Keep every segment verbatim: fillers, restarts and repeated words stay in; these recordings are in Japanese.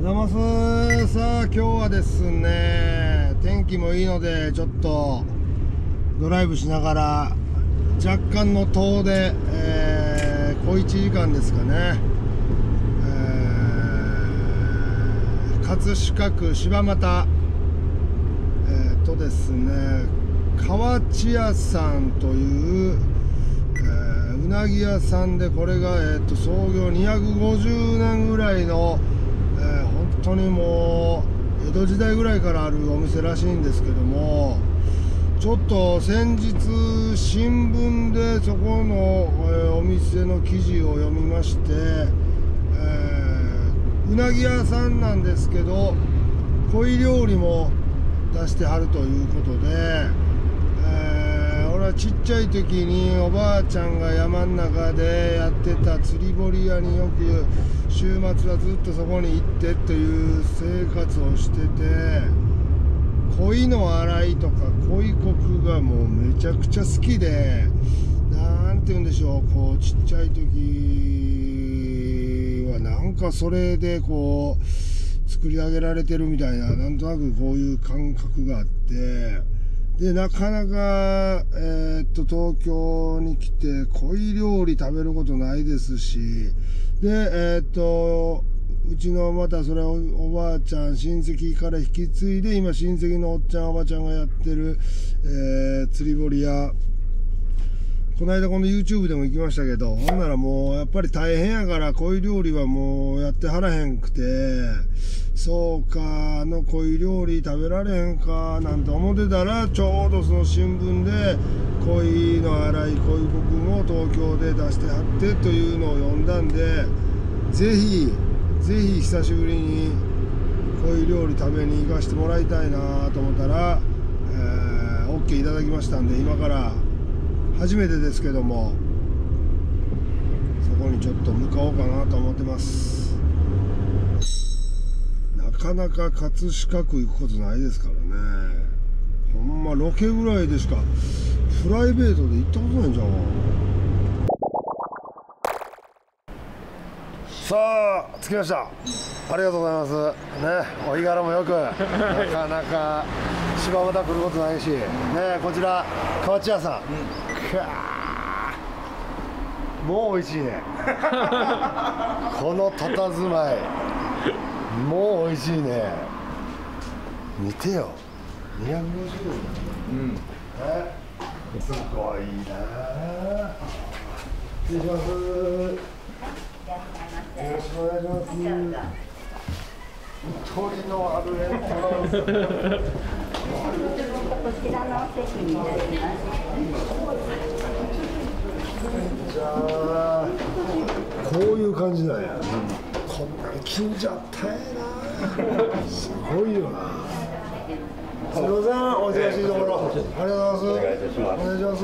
ざいます。さあ今日はですね、天気もいいのでちょっとドライブしながら若干の遠出、えー、小いちじかんですかね、えー、葛飾区柴又、えー、とですね河内屋さんという、えー、うなぎ屋さんで、これが、えー、と創業にひゃくごじゅうねんぐらいの、えー、本当にもう江戸時代ぐらいからあるお店らしいんですけども、ちょっと先日新聞でそこの、えー、お店の記事を読みまして、えー、うなぎ屋さんなんですけど鯉料理も出してはるということで、えー、俺はちっちゃい時におばあちゃんが山の中でやってた釣り堀屋によく週末はずっとそこに行ってという生活をしてて、鯉の洗いとか鯉こくがもうめちゃくちゃ好きで、なんて言うんでしょう、こうちっちゃい時はなんかそれでこう作り上げられてるみたいな、なんとなくこういう感覚があって、でなかなか、えー、っと東京に来て鯉料理食べることないですし、でえー、っとうちのまたそれをおばあちゃん親戚から引き継いで、今親戚のおっちゃんおばちゃんがやってる、えー、釣り堀屋、この間この YouTube でも行きましたけど、ほんならもうやっぱり大変やから鯉料理はもうやってはらへんくて、そうかあの鯉料理食べられへんかなんて思ってたら、ちょうどその新聞で鯉の洗い鯉こくも東京で出してはってというのを読んだんで、ぜひぜひ久しぶりに鯉料理食べに行かしてもらいたいなと思ったら、えー、OK いただきましたんで、今から初めてですけどもそこにちょっと向かおうかなと思ってます。なかなか葛飾区行くことないですからね。ほんまロケぐらいでしかプライベートで行ったことないんじゃん。さあ着きました。ありがとうございますね。お日柄もよく、なかなか柴又来ることないしね。こちら河内屋さん、うん、もう美味しいねこの佇まいもう美味しいね。見てよ、にひゃくごじゅうえん、うん、えすごいな。失礼します。よろしくお願いします。鳥のあるエントランス。こちらのお席になります。じゃあこういう感じなんや。うん、こんなに近所あったんやな。すごいよな。すみません、お忙しいところ、ありがとうございます。お願いします。お願いします。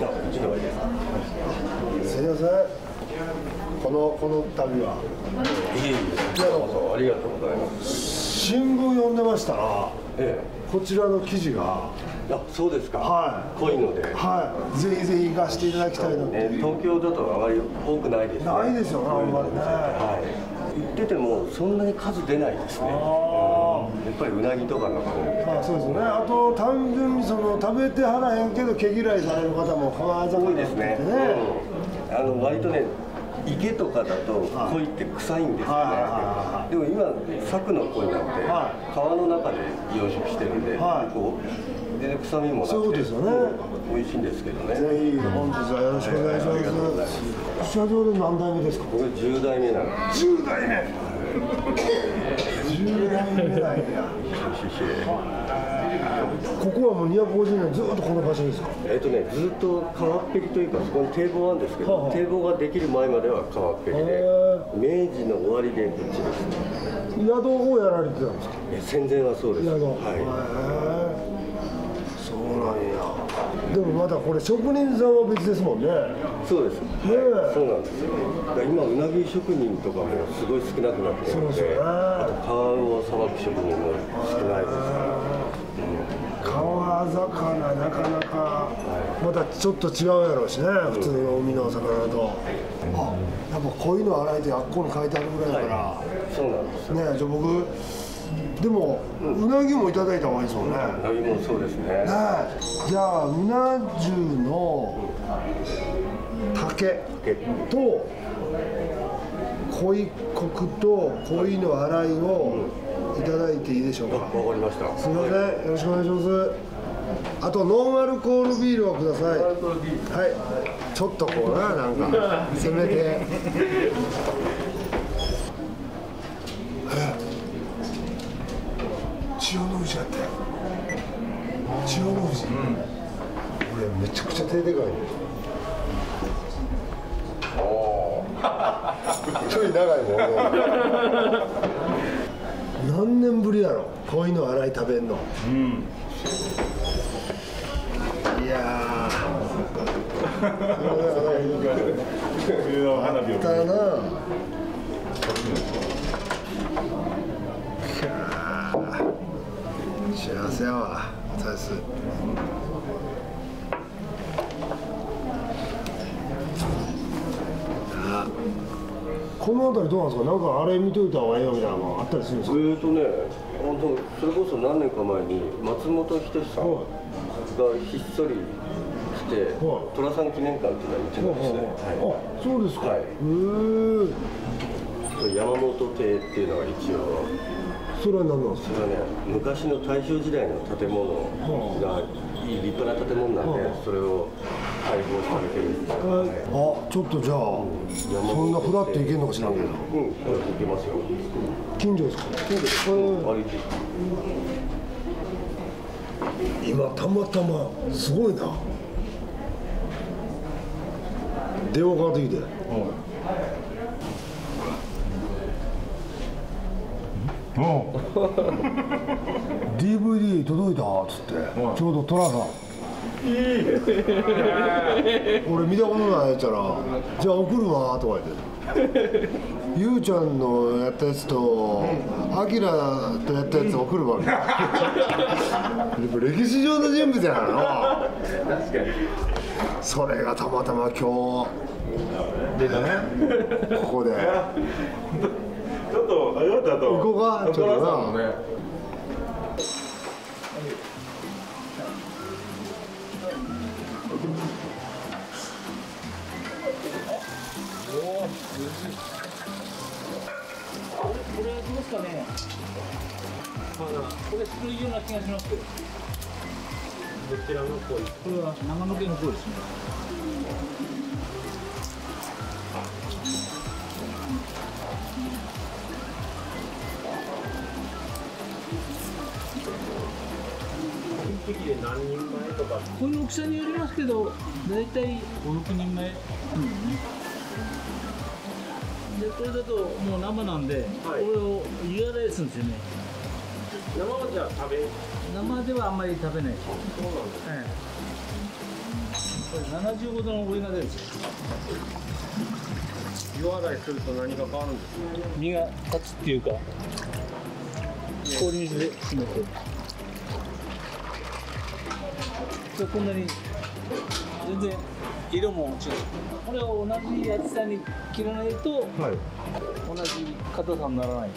すみません。このこの旅は。いえいえ。ありがとうございます。新聞読んでましたら、ええ、こちらの記事が。 あ、そうですか。 はい。 濃いので。 はい。ぜひぜひ行かせていただきたいので。 東京だとあまり多くないですね。 ないですよね、あんまりね。 はい。行っててもそんなに数出ないですね。やっぱりうなぎとかの方。 あ、そうですね。あと単純にその食べてはらへんけど毛嫌いされる方も川魚多いですね。あの割とね。池とかだと鯉って臭いんですよね。でも今柵の鯉なんて川の中で養殖してるんで、こう全然臭みもなくて、そういうことですよね。美味しいんですけどね。 ぜひ本日はよろしくお願いします。社長で何代目ですか？ 僕じゅう代目なんです。 じゅう代目。じゅう代目なんや。ここはもうにひゃくごじゅうねんずっとこの場所ですか？ えっとね、ずっと川っぺりというか、そこに堤防あるんですけど、はあ、堤防ができる前までは川っぺりで、明治の終わりでこっちですね。 宿をやられてたんですか？ 戦前はそうです。 宿。 はい。 そうなんや。でもまだこれ職人さんは別ですもんね。 そうです。ね、そうなんですよ。今うなぎ職人とかもすごい少なくなってるので、あと皮をさばく職人も少ないですから。 川魚なかなかまたちょっと違うやろうしね、普通の海の魚と。あ、やっぱこういうの洗いてあっこに書いてあるぐらいだから、 はい、そうなんですよね。じゃあ僕でも、うん、うなぎもいただいた方がいいですもんね。 うなぎもそうですね。ね、 じゃあうな重の竹と鯉コクと鯉の洗いをいただいていいでしょうか。 わかりました。 すみません、よろしくお願いします。あとノンアルコールビールをください。はい、ちょっとこうな、なんかせめて千代の富士やったよ。千代の富士、うん、俺めちゃくちゃ手でかいね。おーちょい長いもん何年ぶりやろ、こういうの洗い食べんの。うん、いやーあったな。幸せやわ、お疲れっす。あ、この辺りどうなんですか。なんかあれ見といた方がいいよみたいなのあったりするんですか。 えーとね、本当それこそ何年か前に松本人志さんがひっそり来て、寅さん記念館っていうのを言ってたんですね。 あ、そうですか。はい、へえ。山本邸っていうのが一応。 それは何なんですか。 それはね、昔の大正時代の建物がいい立派な建物なんで、それを開放されてるんですよ、ね。 あ、ちょっとじゃあ、うん、そんなフラッと行けるのかしらんけど。うん、行けますよ。 近所ですか。近所です。歩いて。今たまたますごいな。電話かかってきて。うん、ディーブイディー 届いたっつって、うん、ちょうど寅さん俺見たことないやつやら、じゃあ送るわとか言ってゆうちゃんのやったやつとあきらとやったやつ送るわみたいな歴史上の人物やからな。確かにそれがたまたま今日でね、ここでちょっと、ありがとう。 行こうか、ちょっとな。ね、 これはどうですかね。これ作るような気がしますけど。どちらの鯉？これは長野県の鯉ですね。で何人前とかこの大きさによりますけど、だいたいご、ろくにんまえ、うんね、でこれだともう生なんで、はい、これを湯洗いするんですよね。生はじゃあ食べ生ではあんまり食べないです。そうなんですね、はい、これななじゅうごどのお湯が出るんですよ。湯洗いすると何が変わるんですか。身が立つっていうか、氷水で締めてこんなに全然色も違う。これを同じ厚さに切らないと、はい、同じ硬さにならない。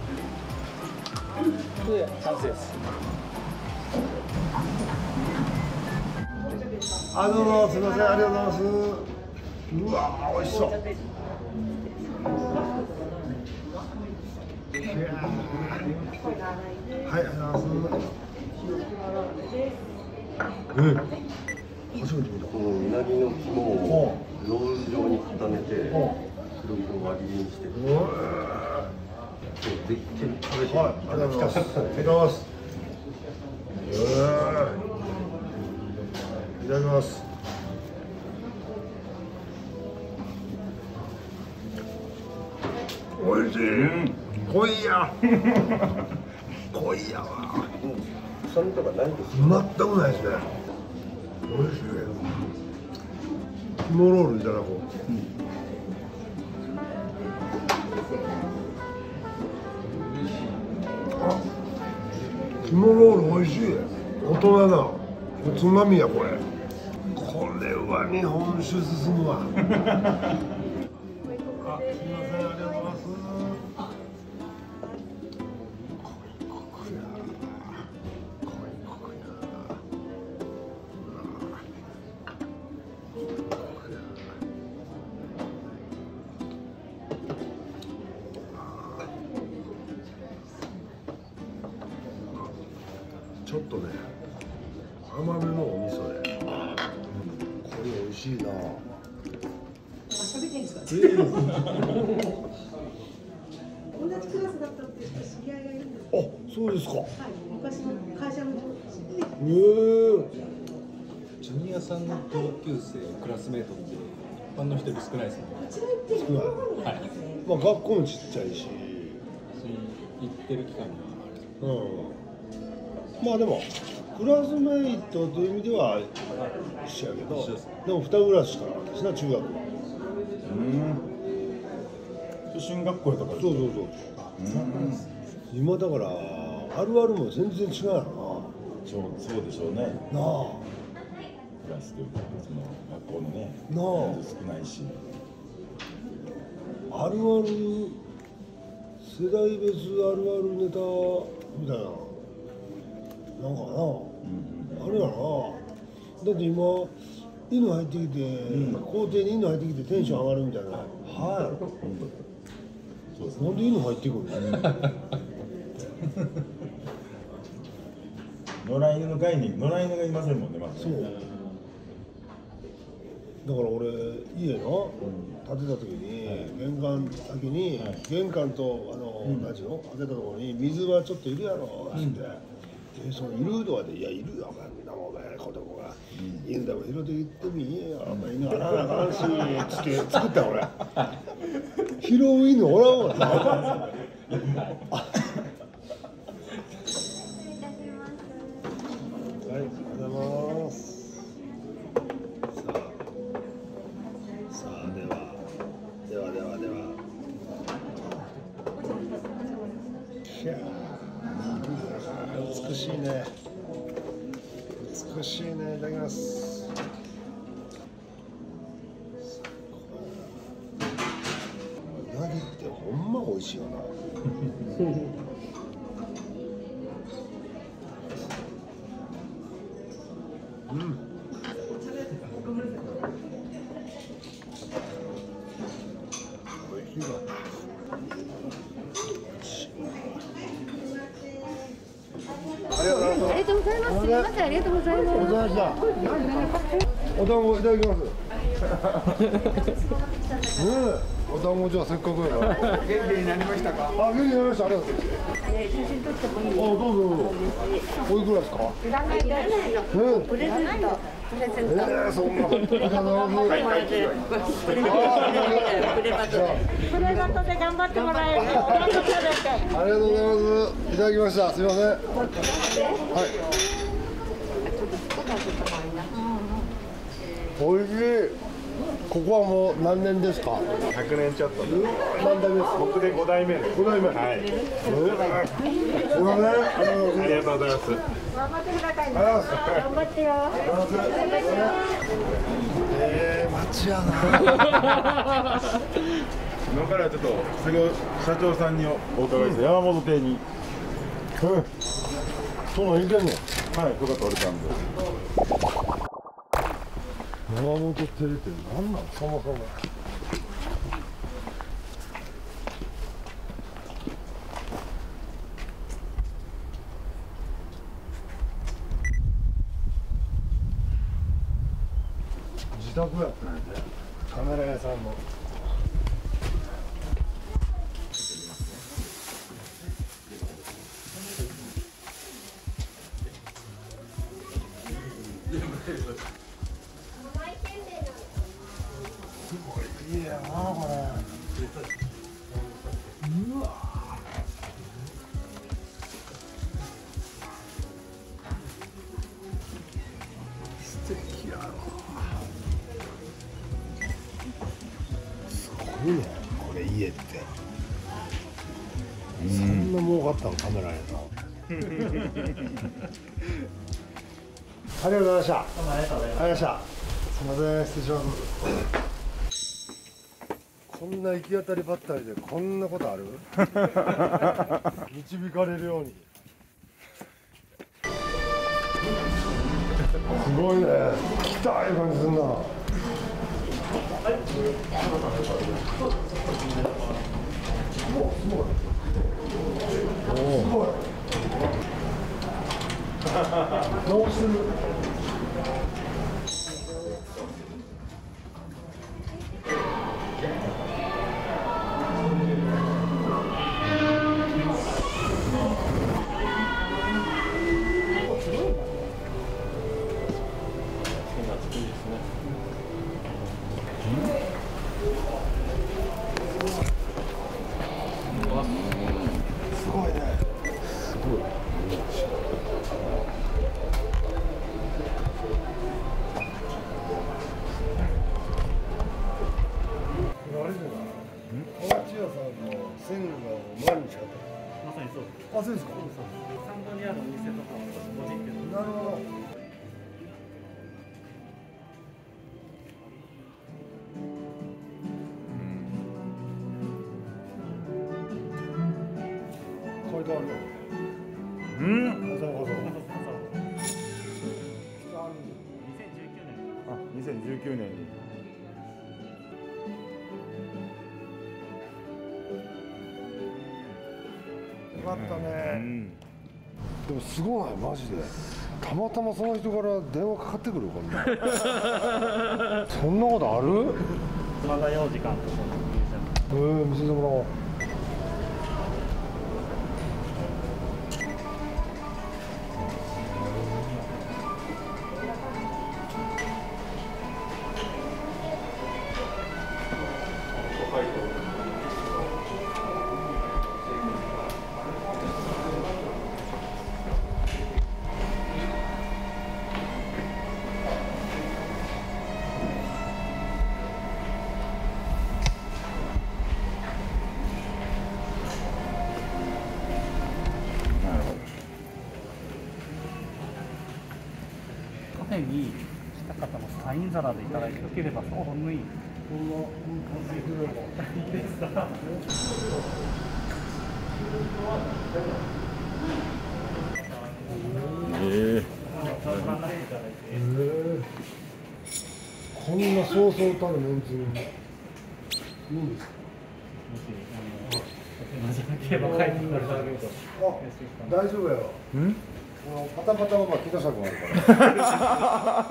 これで完成です。 あ、どうもすみません、ありがとうございます。うわー、美味しそう。はい、ありがとうございます。ええ、初めて見た。 このうなぎの肝をロール状に固めて、それを輪切りにして。ぜひ食べて。 はい、ありがとうございます。いただきます。いただきます。おいしい。濃いや。濃いやわ。 臭みとかないです。 全くないですね。おいしい。肝ロールいただこう。うん、あ、肝ロールおいしい。 大人なの。おつまみやこれ。これは日本酒進むわ。あ、すみません、ありがとうございます。ちょっとね、甘めのお味噌で、これ美味しいな。 喋っていいんですか。同じクラスだったって知り合いがいるんです。 あ、そうですか。 はい、昔の会社の上司で。 ええ。 ジュニアさんの同級生、クラスメートって一般の人より少ないですね。 少ない。 はい。 まあ学校もちっちゃいし。 行ってる期間があれ。 うん。まあでもクラスメイトという意味では一緒やけど、でも二クラスしかなかったしな、中学は。 うん。進学校やったから。 そうそうそう。今だからあるあるも全然違うやろそうそうでしょうね。 な。なあ。 クラスというかその学校のね。 なあ。 人数少ないし。 あるある世代別あるあるネタみたいな。なんかな、あれやな。だって今犬入ってきて、校庭に犬入ってきてテンション上がるみたいな。はい。そうです。なんで犬入ってくるの？ 野良犬の概念、野良犬がいませんもんね、まず。 そう。だから俺家の建てた時に玄関先に玄関とあの何ていうの開けたところに水はちょっといるやろって。でそのいるとかで、いやいるよ、お前お前子供が、いいんだもん、拾って言ってみえよ、お前犬洗わなあかんしつって作った俺。拾う犬おらんわな。はい、ありがとうございます。さあ、さあではではではでは。いや美しいね。美しいね。いただきます。うなぎってほんま美味しいよな。うん。美味しいわ。ありがとうございます。 ありがとうございます。すみません、ありがとうございます。 お疲れ様でした。お団子いただきます。ねえ、お団子じゃあせっかくやから。元気になりましたか。あ、元気になりました。ありがとうございます。 写真撮ってもいいですか。 あ、どうぞどうぞ。おいくらですか。 いらないです。プレゼント。プレゼント。 ええ、そんな。ありがとうございます。 プレバトで。プレバトで頑張ってもらえる。お団子食べて。 ありがとうございます。いただきました。すみません。はい。おいしい。ここはもう何年ですか。 ひゃくねんちょっと。 何代目ですか。 僕でご代目です。 ご代目。 はい。 えー、ごめんね。 ありがとうございます。 頑張ってください。 頑張ってよ。 ええー、町やな。 今からちょっと先ほど社長さんにお伺いして、山本邸に。 うん。そんなん言ってんの。 はい、許可取れたんで。 山本邸って何なんそもそも。自宅やったんやで、カメラ屋さんの。すごい家やなこれ。うわ。素敵やろ。すごいねこれ家って。そんな儲かったのカメラやな。 ありがとうございました。ありがとうございました。すみません、失礼します。こんな行き当たりばったりでこんなことある？導かれるように。すごいね。来たい感じすんな。おお。すごい。どうする？すごいね。すごい。線が毎日あった。 まさにそうです。 あ、そうですか。 参道にあるお店とか個人店。 なるほど。書いてあるよ。 うん。 わざわざ。 あ、にせんじゅうきゅうねんに。 よかったね、うん、でもすごいマジでたまたまその人から電話かかってくるこんなそんなことある？ まだよじかんとかえー、見せてもらおう。 カフェに来た方もサイン皿でいただいてよければそうほんのいい。こんなこんな感じでいいですか。 ええ。 こんなそうそうたるメンツにいいんですか。あ、大丈夫やろ。 ん？ パタパタはまあ木下君あるから。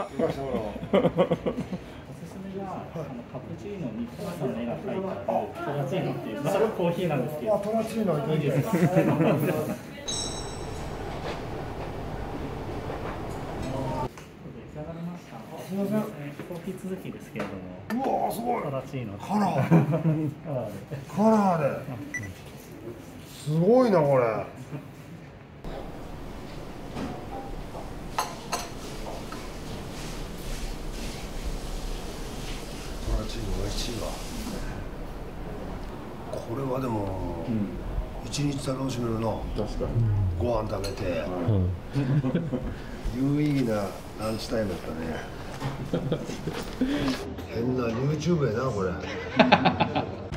行かしてもらおう。 おすすめがあのカプチーノにトラさんの絵が描いてあるトラチーノっていうコーヒーなんですけど。 あ、トラチーノいいですか。すみません。 コーヒー続きですけれども。 うわーすごい。 トラチーノ。 カラー。カラーで。すごいなこれ。トラチーノ美味しいわ。これはでも一日楽しめるな。 確かに。 ご飯食べて。有意義なランチタイムだったね。変な YouTube やなこれ。